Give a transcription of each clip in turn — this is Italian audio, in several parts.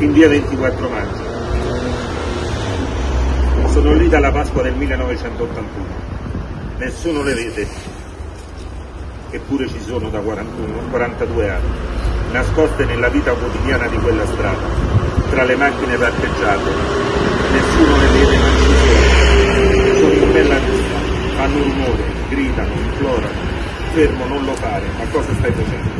in via 24 maggio. Sono lì dalla Pasqua del 1981. Nessuno le vede, eppure ci sono da 42 anni, nascoste nella vita quotidiana di quella strada, tra le macchine parcheggiate. Nessuno le vede, ma ci sono. Sono in bella vista, fanno rumore, gridano, implorano. Fermo, non lo fare, ma cosa stai facendo?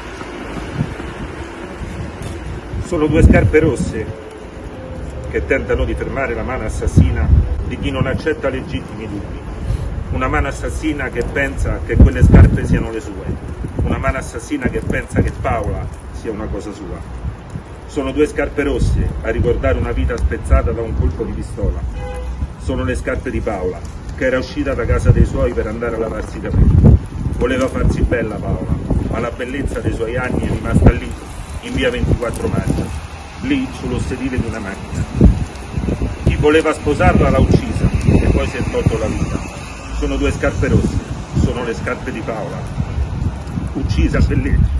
Sono due scarpe rosse che tentano di fermare la mano assassina di chi non accetta legittimi dubbi. Una mano assassina che pensa che quelle scarpe siano le sue. Una mano assassina che pensa che Paola sia una cosa sua. Sono due scarpe rosse a ricordare una vita spezzata da un colpo di pistola. Sono le scarpe di Paola, che era uscita da casa dei suoi per andare a lavarsi i capelli. Voleva farsi bella Paola, ma la bellezza dei suoi anni è rimasta lì, in via 24 maggio, lì sullo sedile di una macchina. Chi voleva sposarla l'ha uccisa e poi si è tolto la vita. Sono due scarpe rosse, sono le scarpe di Paola, uccisa per legge.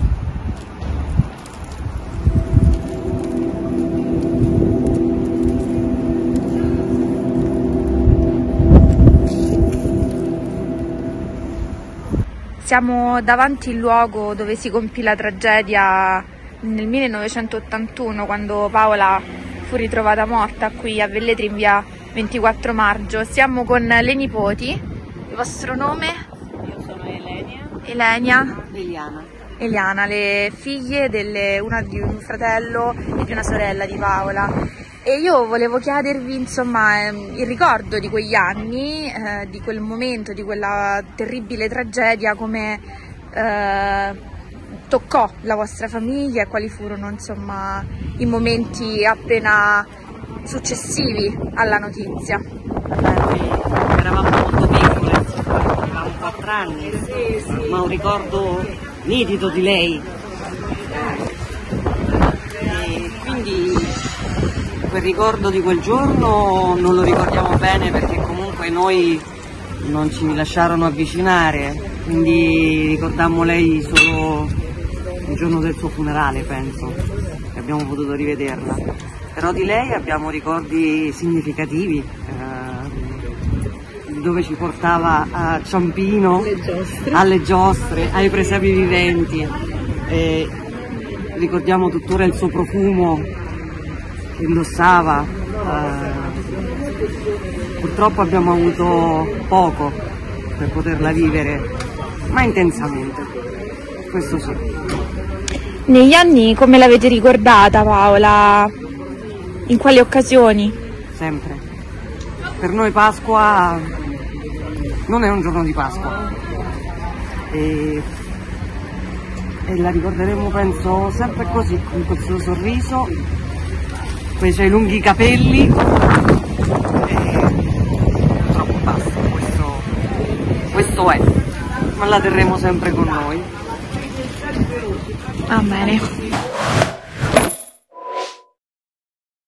Siamo davanti al luogo dove si compì la tragedia nel 1981, quando Paola fu ritrovata morta qui a Velletri in via 24 maggio. Siamo con le nipoti. Il vostro nome? Io sono Elenia. Elenia. Eliana. Eliana, le figlie una di un fratello e di una sorella di Paola. E io volevo chiedervi, insomma, il ricordo di quegli anni, di quel momento, di quella terribile tragedia, come toccò la vostra famiglia e quali furono, insomma, i momenti appena successivi alla notizia. Vabbè, eravamo molto piccole, avevamo 4 anni, ma un ricordo nitido di lei. E quindi quel ricordo di quel giorno non lo ricordiamo bene, perché comunque noi non ci lasciarono avvicinare, quindi ricordammo lei solo il giorno del suo funerale, penso, che abbiamo potuto rivederla. Però di lei abbiamo ricordi significativi, dove ci portava a Ciampino, alle giostre, ai presepi viventi. Ricordiamo tuttora il suo profumo che indossava. Purtroppo abbiamo avuto poco per poterla vivere, ma intensamente, questo sì. Negli anni come l'avete ricordata Paola? In quali occasioni? Sempre. Per noi Pasqua non è un giorno di Pasqua e la ricorderemo, penso, sempre così, con quel suo sorriso, quei suoi lunghi capelli, e purtroppo basta, questo è, ma la terremo sempre con noi. Va bene.